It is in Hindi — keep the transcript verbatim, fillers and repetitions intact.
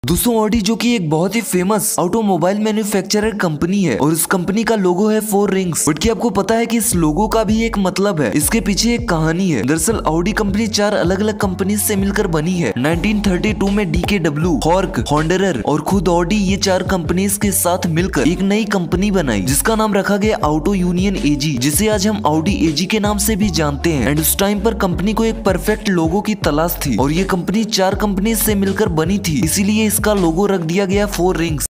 दोस्तों ऑडी जो कि एक बहुत ही फेमस ऑटोमोबाइल मैन्युफैक्चरर कंपनी है और इस कंपनी का लोगो है फोर रिंग्स। बट क्या आपको पता है कि इस लोगो का भी एक मतलब है, इसके पीछे एक कहानी है। दरअसल ऑडी कंपनी चार अलग अलग कंपनी से मिलकर बनी है। नाइनटीन थर्टी टू में D K W, Horch, Wanderer और खुद ऑडी, ये चार कंपनीज के साथ मिलकर एक नई कंपनी बनाई जिसका नाम रखा गया ऑटो यूनियन एजी, जिसे आज हम ऑडी एजी के नाम से भी जानते हैं। एंड उस टाइम पर कंपनी को एक परफेक्ट लोगो की तलाश थी और ये कंपनी चार कंपनी से मिलकर बनी थी, इसीलिए इसका लोगो रख दिया गया फोर रिंग्स।